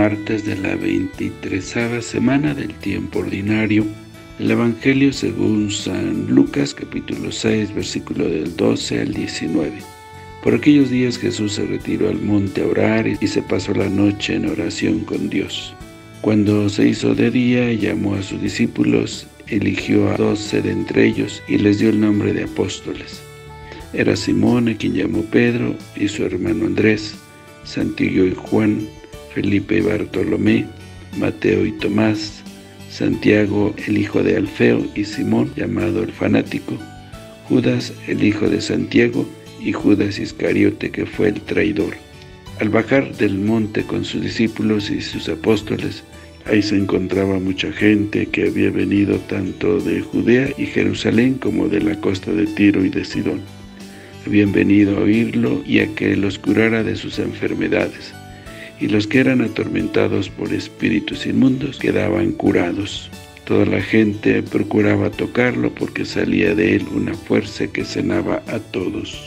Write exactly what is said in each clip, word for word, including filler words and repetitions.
martes de la veintitresava semana del tiempo ordinario. El Evangelio según San Lucas, capítulo seis, versículo del doce al diecinueve. Por aquellos días Jesús se retiró al monte a orar y se pasó la noche en oración con Dios. Cuando se hizo de día, llamó a sus discípulos, eligió a doce de entre ellos y les dio el nombre de apóstoles. Era Simón, a quien llamó Pedro, y su hermano Andrés, Santiago y Juan, Felipe y Bartolomé, Mateo y Tomás, Santiago el hijo de Alfeo y Simón, llamado el fanático, Judas el hijo de Santiago y Judas Iscariote, que fue el traidor. Al bajar del monte con sus discípulos y sus apóstoles, ahí se encontraba mucha gente que había venido tanto de Judea y Jerusalén como de la costa de Tiro y de Sidón. Habían venido a oírlo y a que los curara de sus enfermedades, y los que eran atormentados por espíritus inmundos quedaban curados. Toda la gente procuraba tocarlo porque salía de él una fuerza que sanaba a todos.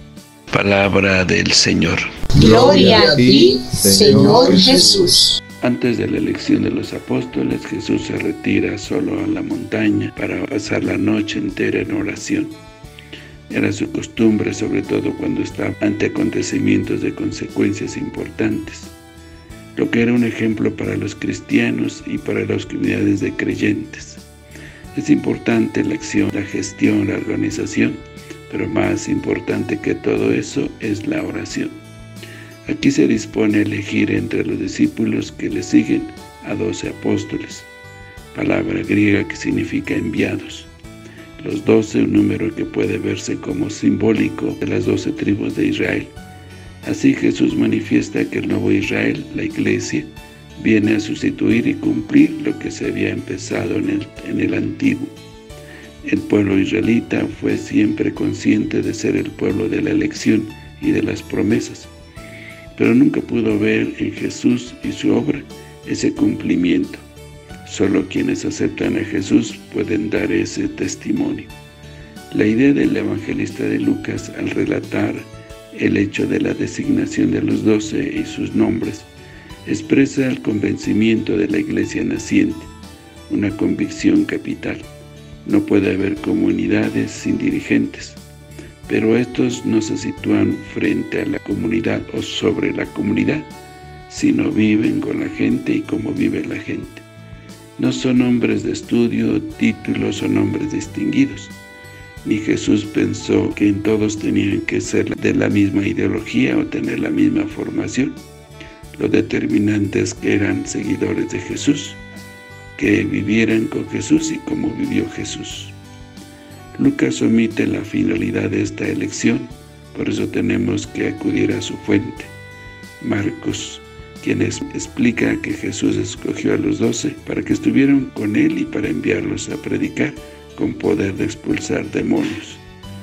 Palabra del Señor. Gloria a ti, Señor Jesús. Antes de la elección de los apóstoles, Jesús se retira solo a la montaña para pasar la noche entera en oración. Era su costumbre, sobre todo cuando estaba ante acontecimientos de consecuencias importantes, lo que era un ejemplo para los cristianos y para las comunidades de creyentes. Es importante la acción, la gestión, la organización, pero más importante que todo eso es la oración. Aquí se dispone a elegir entre los discípulos que le siguen a doce apóstoles, palabra griega que significa enviados. Los doce, un número que puede verse como simbólico de las doce tribus de Israel. Así Jesús manifiesta que el nuevo Israel, la Iglesia, viene a sustituir y cumplir lo que se había empezado en el, en el antiguo. El pueblo israelita fue siempre consciente de ser el pueblo de la elección y de las promesas, pero nunca pudo ver en Jesús y su obra ese cumplimiento. Solo quienes aceptan a Jesús pueden dar ese testimonio. La idea del evangelista de Lucas al relatar el hecho de la designación de los doce y sus nombres expresa el convencimiento de la iglesia naciente, una convicción capital. No puede haber comunidades sin dirigentes, pero estos no se sitúan frente a la comunidad o sobre la comunidad, sino viven con la gente y como vive la gente. No son hombres de estudio, títulos o nombres distinguidos. Ni Jesús pensó que en todos tenían que ser de la misma ideología o tener la misma formación. Lo determinante es que eran seguidores de Jesús, que vivieran con Jesús y como vivió Jesús. Lucas omite la finalidad de esta elección, por eso tenemos que acudir a su fuente, Marcos, quien es, explica que Jesús escogió a los doce para que estuvieran con él y para enviarlos a predicar con poder de expulsar demonios.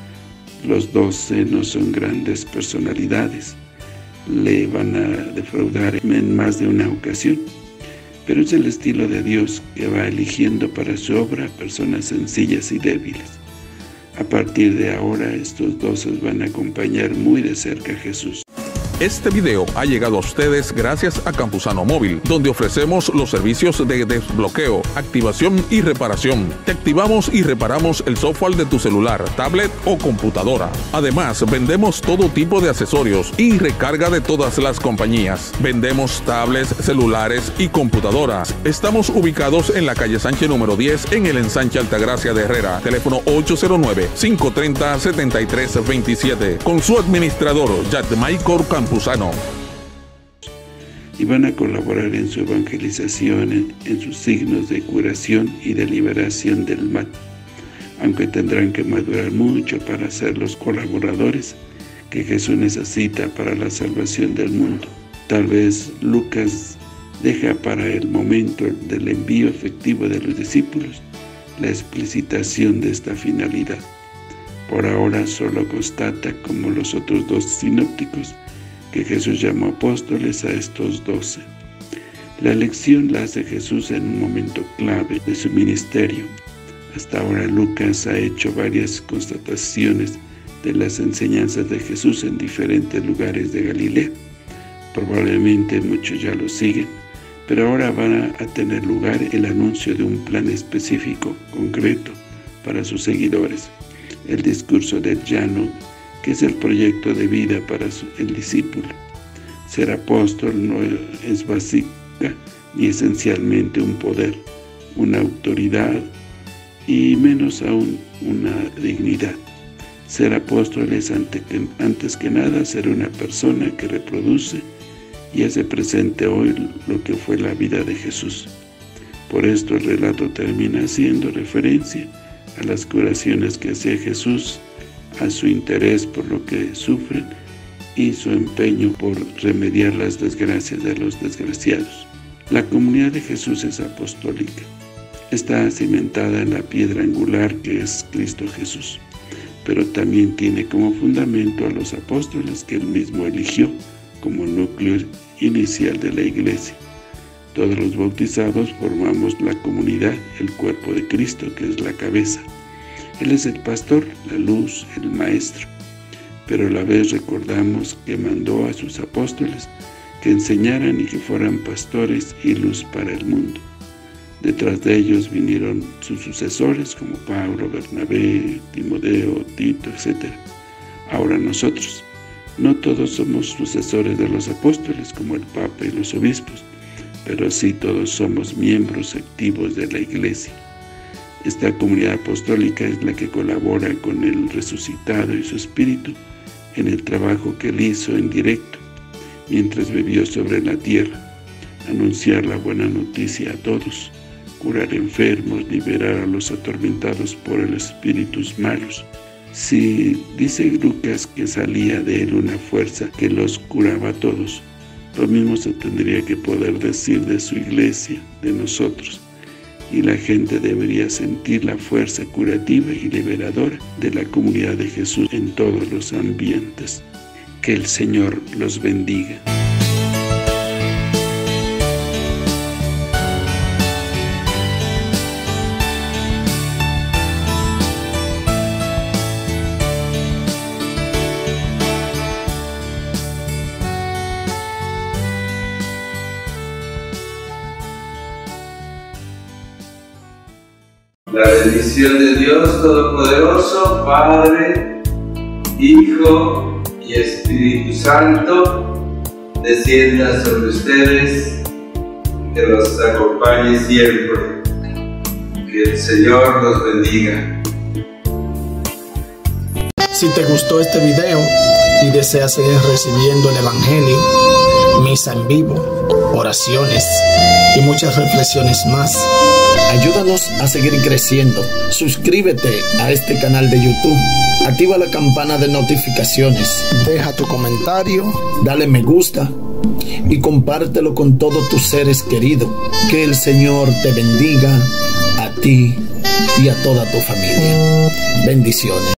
Los doce no son grandes personalidades, le van a defraudar en más de una ocasión, pero es el estilo de Dios que va eligiendo para su obra personas sencillas y débiles. A partir de ahora, estos doce van a acompañar muy de cerca a Jesús. Este video ha llegado a ustedes gracias a Campusano Móvil, donde ofrecemos los servicios de desbloqueo, activación y reparación. Te activamos y reparamos el software de tu celular, tablet o computadora. Además, vendemos todo tipo de accesorios y recarga de todas las compañías. Vendemos tablets, celulares y computadoras. Estamos ubicados en la calle Sánchez número diez, en el ensanche Altagracia de Herrera. Teléfono ocho cero nueve, cinco tres cero, siete tres dos siete. Con su administrador, Yadmaicor Campusano. Y van a colaborar en su evangelización, en, en sus signos de curación y de liberación del mal, aunque tendrán que madurar mucho para ser los colaboradores que Jesús necesita para la salvación del mundo. Tal vez Lucas deja para el momento del envío efectivo de los discípulos la explicitación de esta finalidad. Por ahora solo constata, como los otros dos sinópticos, que Jesús llamó apóstoles a estos doce. La elección la hace Jesús en un momento clave de su ministerio. Hasta ahora Lucas ha hecho varias constataciones de las enseñanzas de Jesús en diferentes lugares de Galilea. Probablemente muchos ya lo siguen, Pero ahora va a tener lugar el anuncio de un plan específico, concreto, para sus seguidores. El discurso del llano, que es el proyecto de vida para su, el discípulo. Ser apóstol no es básica ni esencialmente un poder, una autoridad y menos aún una dignidad. Ser apóstol es ante que, antes que nada ser una persona que reproduce y hace presente hoy lo que fue la vida de Jesús. Por esto el relato termina haciendo referencia a las curaciones que hacía Jesús, a su interés por lo que sufren y su empeño por remediar las desgracias de los desgraciados. La comunidad de Jesús es apostólica. Está cimentada en la piedra angular que es Cristo Jesús, pero también tiene como fundamento a los apóstoles que él mismo eligió como núcleo inicial de la iglesia. Todos los bautizados formamos la comunidad, el cuerpo de Cristo, que es la cabeza. Él es el pastor, la luz, el maestro. Pero a la vez recordamos que mandó a sus apóstoles que enseñaran y que fueran pastores y luz para el mundo. Detrás de ellos vinieron sus sucesores como Pablo, Bernabé, Timoteo, Tito, etcétera. Ahora nosotros, no todos somos sucesores de los apóstoles como el Papa y los obispos, pero sí todos somos miembros activos de la Iglesia. Esta comunidad apostólica es la que colabora con el resucitado y su espíritu en el trabajo que él hizo en directo mientras vivió sobre la tierra, anunciar la buena noticia a todos, curar enfermos, liberar a los atormentados por los espíritus malos. Si dice Lucas que salía de él una fuerza que los curaba a todos, lo mismo se tendría que poder decir de su iglesia, de nosotros, y la gente debería sentir la fuerza curativa y liberadora de la comunidad de Jesús en todos los ambientes. Que el Señor los bendiga. La bendición de Dios Todopoderoso, Padre, Hijo y Espíritu Santo, descienda sobre ustedes, que los acompañe siempre. Que el Señor los bendiga. Si te gustó este video y deseas seguir recibiendo el Evangelio, misa en vivo, oraciones y muchas reflexiones más, ayúdanos a seguir creciendo. Suscríbete a este canal de YouTube, activa la campana de notificaciones, deja tu comentario, dale me gusta y compártelo con todos tus seres queridos. Que el Señor te bendiga a ti y a toda tu familia. Bendiciones.